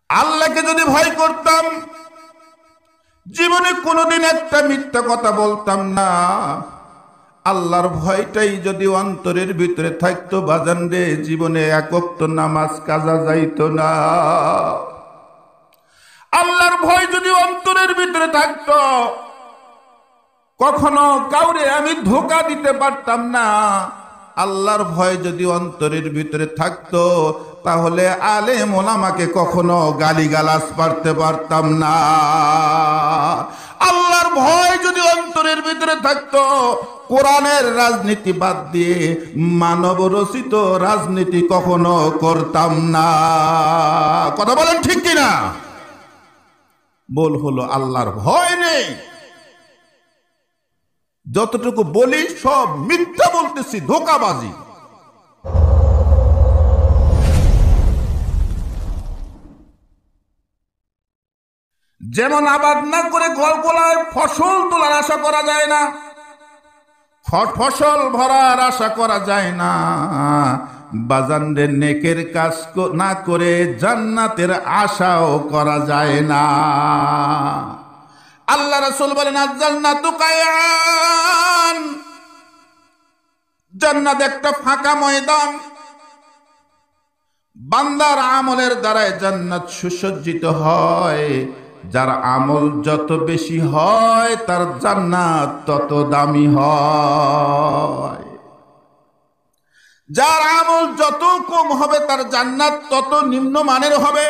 আল্লাহকে যদি ভয় করতাম, জীবনে কোনোদিন একটা মিথ্যা কথা বলতাম না। আল্লাহর ভয়টাই যদি অন্তরের ভিতরে থাকতো বাজান রে, জীবনে এক ওয়াক্ত নামাজ কাজা যাইতো না। আল্লাহর ভয় যদি অন্তরের ভিতরে থাকতো, কখনো কাউরে আমি ধোঁকা দিতে পারতাম না। আল্লাহর ভয় যদি অন্তরের ভিতরে থাকতো, তাহলে আলেম ওলামাকে কখনো গালিগালাজ পারতে পারতাম না। আল্লাহর ভয় যদি অন্তরের ভিতরে থাকতো, কোরআনের রাজনীতি বাদ দিয়ে মানব রচিত রাজনীতি কখনো করতাম না। কথা বলেন ঠিক কিনা? বল হলো আল্লাহর ভয় নেই। যতটুকু বলি সব মিথ্যা বলতেছি, ধোঁকাবাজি। যেমন আবাদ না করে গলগলায় ফসল তোলার আশা করা যায় না, ফসল ভরার আশা করা যায় না, বাজানরে নেকের কাজ না করে জান্নাতের আশাও করা যায় না। আল্লাহ রাসূল বলেন, আজ-জান্নাতু কায়ান, জান্নাত একটা ফাঁকা ময়দান। বান্দার আমলের দ্বারাই জান্নাত সুসজ্জিত হয়। যার আমল যত বেশি হয় তার জান্নাত তত দামি হয়। যার আমল যত কম হবে তার জান্নাত তত নিম্নমানের হবে।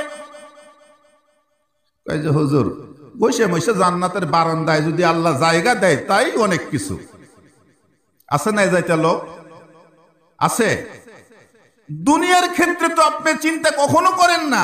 কয় যে হুজুর, বসে বসে জান্নাতের বারান্দায় যদি আল্লাহ জায়গা দেয় তাই অনেক কিছু আছে। না যাইতে লোক আছে। দুনিয়ার ক্ষেত্রে তো আপনি চিন্তা কখনো করেন না,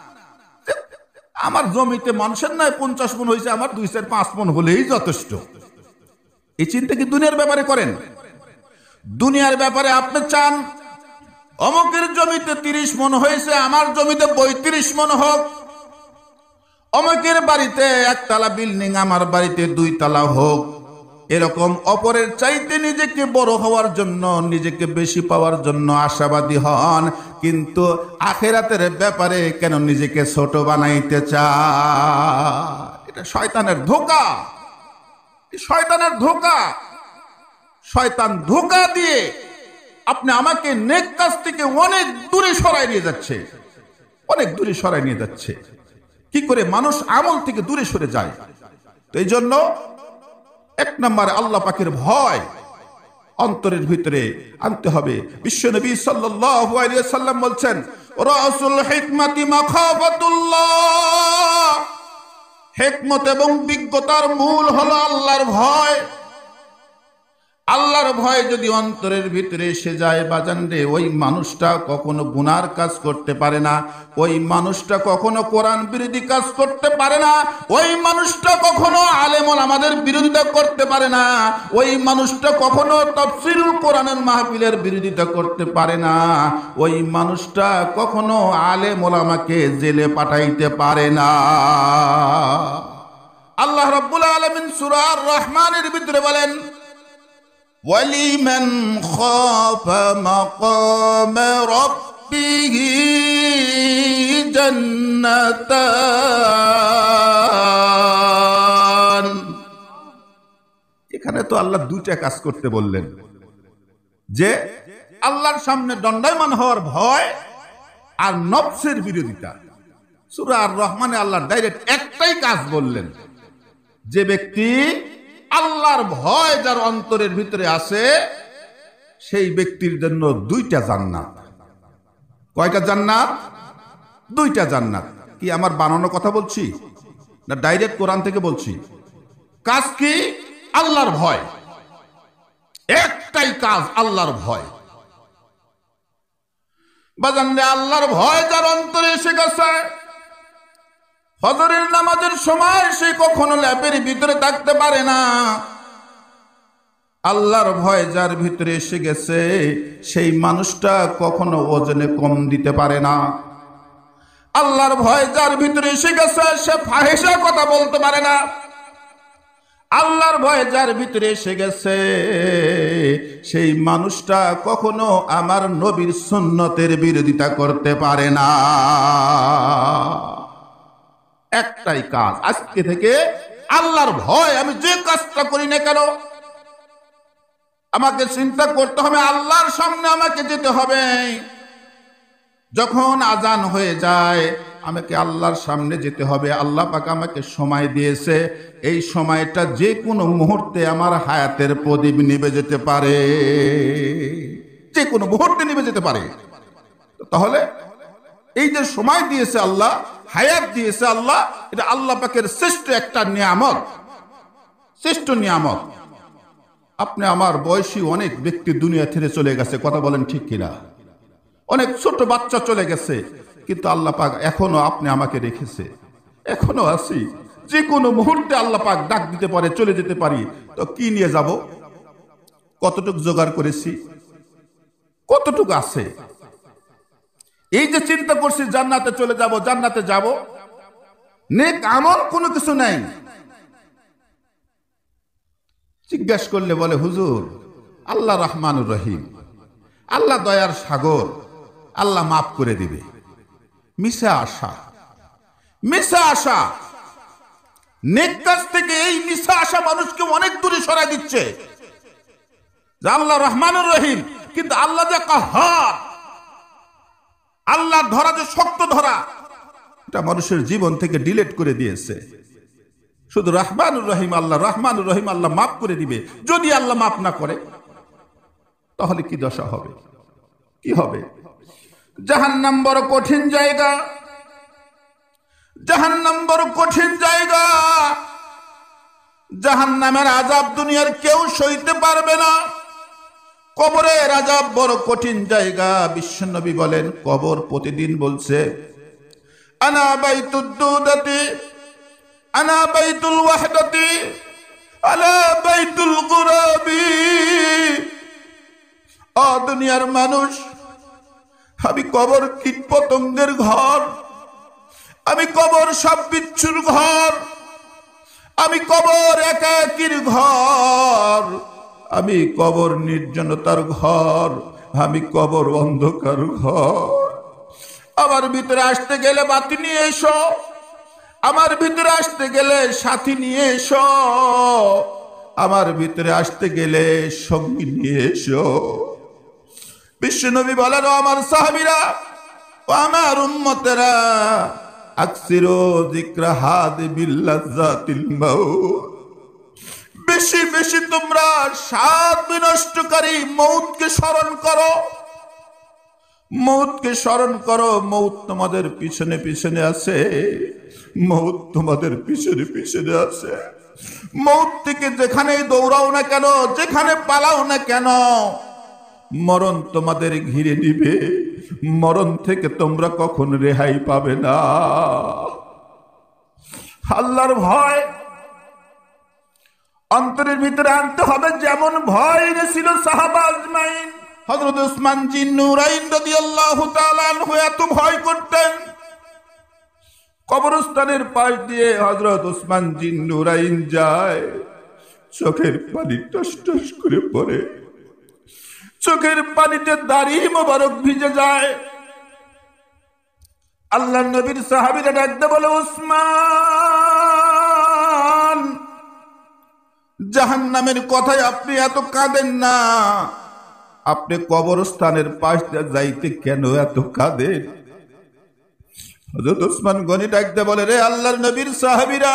আমার জমিতে মানুষের নয় 50 মণ হয়েছে, আমার 2-4-5 মণ হলেই যথেষ্ট। এই চিন্তা কি দুনিয়ার ব্যাপারে করেন? দুনিয়ার ব্যাপারে আপনি চান অমুকের জমিতে 30 মণ হয়েছে, আমার জমিতে 32 মণ হোক। অমুকের বাড়িতে 1 তলা বিল্ডিং, আমার বাড়িতে 2 তলা হোক। এরকম অপরের চাইতে নিজেকে বড় হওয়ার জন্য, নিজেকে বেশি পাওয়ার জন্য আশাবাদী হন, কিন্তু আখিরাতের ব্যাপারে কেন নিজেকে ছোট বানাইতে চায়? এটা শয়তানের ধোঁকা, শয়তানের ধোঁকা। শয়তান ধোঁকা দিয়ে আপনি আমাকে নেক কাজ থেকে অনেক দূরে সরাই নিয়ে যাচ্ছে, অনেক দূরে সরাই নিয়ে যাচ্ছে। কি করে মানুষ আমল থেকে দূরে সরে যায়? তো এই জন্য 1 নম্বরে আল্লাহ পাকের ভয় অন্তরের ভিতরে আনতে হবে। বিশ্বনবী সাল্লাল্লাহু আলাইহি ওয়াসাল্লাম বলছেন, রাসুল হিকমাতি মাখাফাতুল্লাহ, হিকমত এবং বিজ্ঞতার মূল হলো আল্লাহর ভয়। আল্লাহর ভয় যদি অন্তরের ভিতরে এসে যায় বাজান রে, ওই মানুষটা কখনো গুনার কাজ করতে পারে না, ওই মানুষটা কখনো কোরআন বিরোধী কাজ করতে পারে না, ওই মানুষটা কখনো আলেম ওলামাদের বিরোধিতা করতে পারে না, ওই মানুষটা কখনো তাফসীরুল কোরআনের মাহফিলের বিরোধিতা করতে পারে না, ওই মানুষটা কখনো আলেম ওলামাকে জেলে পাঠাইতে পারে না। আল্লাহ রাব্বুল আলামিন সূরা আর-রহমানের ভিতরে বলেন, ওয়ালিমান খাফা মাকাম রাব্বিহি জান্নাতান। এখানে তো আল্লাহ 2টা কাজ করতে বললেন, যে আল্লাহর সামনে দণ্ডায়মান হওয়ার ভয় আর নফসের বিরোধিতা। সূরা আর-রহমানে আল্লাহ ডাইরেক্ট একটাই কাজ বললেন, যে ব্যক্তি আল্লাহর ভয় যার অন্তরের ভিতরে আছে সেই ব্যক্তির জন্য 2টা জান্নাত। কয়টা জান্নাত? 2টা জান্নাত। কি আমার বানানো কথা বলছি না ডাইরেক্ট কোরআন থেকে বলছি? কাজ কি? আল্লাহর ভয়। একটাই কাজ, আল্লাহর ভয়। বাজান রে, আল্লাহর ভয় যার অন্তরে এসে গেছে, ফজরের নামাজের সময় সে কখনো ল্যাপের ভিতরে থাকতে পারে না। আল্লাহর ভয় যার ভিতরে এসে গেছে সেই মানুষটা কখনো ওজনে কম দিতে পারে না। আল্লাহর ভয় যার ভিতরে এসে গেছে সে ফাহিশা কথা বলতে পারে না। আল্লাহর ভয় যার ভিতরে এসে গেছে সেই মানুষটা কখনো আমার নবীর সুন্নতের বিরোধিতা করতে পারে না। একটাই কাজ, আজকে থেকে আল্লাহর ভয়, আমি যে কাজটা করি না কেন আমাকে চিন্তা করতে হবে আল্লাহর সামনে আমাকে যেতে হবে। যখন আজান হয়ে যায় আমাকে আল্লাহর সামনে যেতে হবে। আল্লাহ পাক আমাকে সময় দিয়েছে, এই সময়টা যে কোনো মুহূর্তে আমার হায়াতের প্রদীপ নিভে যেতে পারে, যে কোনো মুহূর্তে নিভে যেতে পারে। তাহলে এই যে সময় দিয়েছে আল্লাহ, হায়াত দিয়েছে আল্লাহ, এটা আল্লাহ পাকের শ্রেষ্ঠ একটা নিয়ামত, শ্রেষ্ঠ নিয়ামত। আপনি আমার বয়সী অনেক ব্যক্তি দুনিয়া ছেড়ে চলে গেছে, কথা বলেন ঠিক কিনা? অনেক ছোট বাচ্চা চলে গেছে, কিন্তু আল্লাহ পাক এখনো আপনি আমাকে রেখেছে, এখনো আছি। যে কোনো মুহূর্তে আল্লাহ পাক ডাক দিতে পারে, চলে যেতে পারি। তো কি নিয়ে যাব? কতটুক জোগাড় করেছি, কতটুক আছে? এই যে চিন্তা করছি জান্নাতে চলে যাব, জান্নাতে যাব, নেক আমল কোনো কিছু নাই। জিজ্ঞাসা করলে বলে হুজুর আল্লাহ রহমানুর রহিম, আল্লাহ দয়ার সাগর, আল্লাহ মাফ করে দিবে। মিশা আশা, মিশা আশা। নেক কাজ থেকে এই মিশা আশা মানুষকে অনেক দূরে সরাই দিচ্ছে। আল্লাহ রহমানুর রহিম, কিন্তু আল্লাহ যে কাহার, আল্লাহ ধরা যে শক্ত ধরা, এটা মানুষের জীবন থেকে ডিলিট করে দিয়েছে। শুধু রহমানুর রহিম, আল্লাহ রহমানুর রহিম, আল্লাহ মাফ করে দিবে। যদি আল্লাহ মাফ না করে তাহলে কি দশা হবে, কি হবে? জাহান্নাম বড় কঠিন জায়গা, জাহান্নাম বড় কঠিন জায়গা। জাহান্নামের আযাব দুনিয়ার কেউ সইতে পারবে না। কবরের আযাব বড় কঠিন জায়গা। বিশ্বনবী বলেন, কবর প্রতিদিন বলছে আনা বাইতুদ দুদাতি, আনা বাইতুল ওয়াহদাতি, আলা বাইতুল গুরাবি। ও দুনিয়ার মানুষ, আমি কবর কীট পতঙ্গের ঘর, আমি কবর সব বিচ্ছুর ঘর, আমি কবর একাকীর ঘর, আমি কবর নির্জনতার ঘর, আমি কবর অন্ধকার ঘর। আমার ভিতরে আসতে গেলে বাতি নিয়ে এসো, আমার ভিতরে আসতে গেলে সাথী নিয়ে এসো, আমার ভিতরে আসতে গেলে সঙ্গী নিয়ে এসো। বিশ্বনবী বলেন, আমার সাহাবীরা, আমার উম্মতেরা, আকসিরু যিকরা হাদিবিল লাজ্জাতিল মাউত। বেশি বেশি তোমরা স্বাদ বিনষ্টকারী মৌতকে স্মরণ করো, মৌতকে স্মরণ করো। মৌত তোমাদের পিছনে পিছনে আছে, মৌত তোমাদের পিছনে পিছনে আছে। মৌত থেকে যেখানে দৌড়াও না কেন, যেখানে পালাও না কেন, মরণ তোমাদের ঘিরে নিবে। মরণ থেকে তোমরা কখন রেহাই পাবে না। আল্লাহর ভয় অন্তরের ভিতরে আনতে হবে, যেমন ভয় এনেছিল সাহাবা আজমাইন। হযরত উসমান জিন্নুরাইন রাদিয়াল্লাহু তাআলা আনহু এত ভয় করতেন। কবরস্থানের পাশ দিয়ে হযরত উসমান জিন্নুরাইন যায়, চোখের পানি টস টস করে পড়ে, চোখের পানিতে দাড়ি মোবারক ভিজে যায়। আল্লাহর নবীর সাহাবীরা ডাকতে বলে, উসমান, জাহান্নামের কথায় আপনি এত কাঁদেন না, আপনি কবরস্থানের পাশ দিয়ে যাইতে কেন এত কাঁদেন? হযরত উসমান গনি ডাকতে বলে, রে আল্লাহর নবীর সাহাবীরা,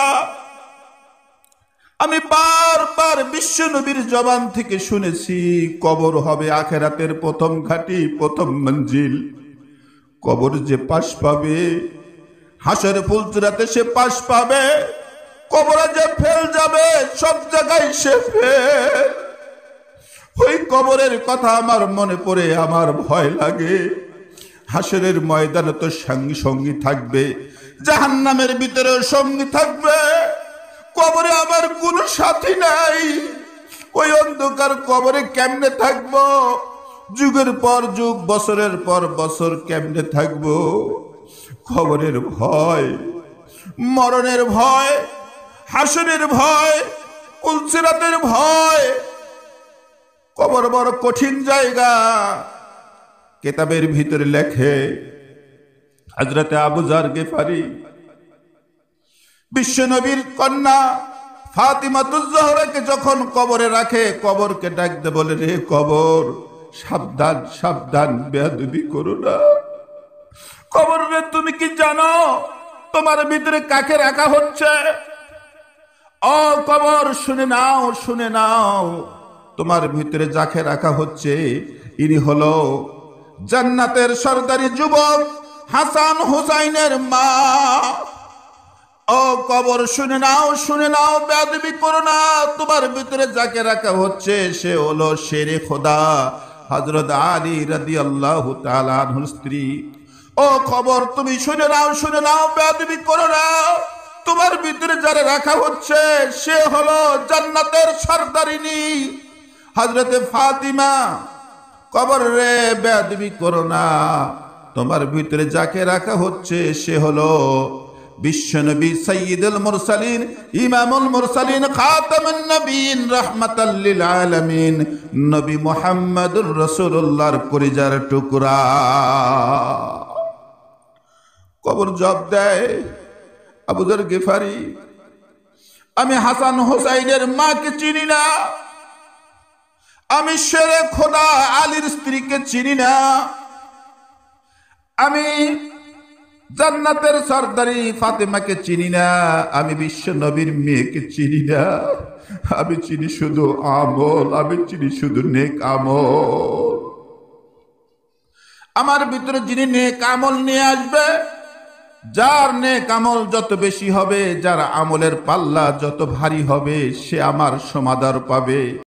আমি বারবার বিশ্ব নবীর জবান থেকে শুনেছি কবর হবে আখিরাতের প্রথম ঘাঁটি, প্রথম মঞ্জিল। কবর যে পাশ পাবে, হাসরের ফুলসিরাতে সে পাশ পাবে। কবরে যে ফেল যাবে, সব জায়গায় সে ফেল। ওই কবরের কথা আমার মনে পড়ে, আমার ভয় লাগে। হাসরের ময়দানে তো সঙ্গী সঙ্গী থাকবে, জাহান্নামের ভিতরেও সঙ্গী থাকবে। কবরে আমার কোনো সাথী নাই। ওই অন্ধকার কবরে কেমনে থাকবো? যুগের পর যুগ, বছরের পর বছর কেমনে থাকবো? কবরের ভয়, মরণের ভয়, হাসরের ভয়, পুলসিরাতের ভয়। কবর বড় কঠিন জায়গা। কিতাবের ভিতরে লেখে, হযরতে আবু যার গিফারি বিশ্ব নবীর কন্যা ফাতিমাতুজ জোহরাকে যখন কবরে রাখে, কবরকে ডাকতে বলে, রে কবর, সাবধান সাবধান, বেয়াদবি করো না। কবর রে, তুমি কি জানো তোমার ভিতরে কাকে রাখা হচ্ছে? ও কবর, শুনে নাও শুনে নাও, তোমার ভিতরে যাকে রাখা হচ্ছে ইনি হলো জান্নাতের সরদারি যুবক হাসান হুসাইনের মা। ও কবর, শুনে নাও, বেয়াদবি করো না। তোমার ভিতরে যাকে রাখা হচ্ছে সে হলো শেরে খোদা হযরত আলী রাদিয়াল্লাহু তাআলা আনহুর স্ত্রী। ও খবর, তুমি শুনে নাও, বেয়াদবি করো না। তোমার ভিতরে যারা রাখা হচ্ছে সে হলো জান্নাতের সরদারিনী হযরতে ফাতিমা। কবর রে, বেয়াদবি করো না। তোমার ভিতরে যাকে রাখা হচ্ছে সে হলো বিশ্বনবী সাইয়্যিদুল মুরসালিন, ইমামুল মুরসালিন, খাতামুন নবীন, রাহমাতাল লিল আলামিন, নবী মুহাম্মদুর রাসূলুল্লাহর কলিজার টুকরা। কবর জবাব দেয়, আবু যর গিফারি, আমি হাসান হুসাইনের মাকে চিনি না, আমি শেরে খোদা আলীর স্ত্রীকে চিনি না, আমি জান্নাতের সরদারি ফাতেমাকে চিনি না, আমি বিশ্ব নবীর মেয়েকে চিনি না। আমি চিনি শুধু আমল, আমি চিনি শুধু নেক আমল। আমার ভিতরে যিনি নেক আমল নিয়ে আসবে, যার নেক আমল যত বেশি হবে, যার আমলের পাল্লা যত ভারী হবে, সে আমার সমাদর পাবে।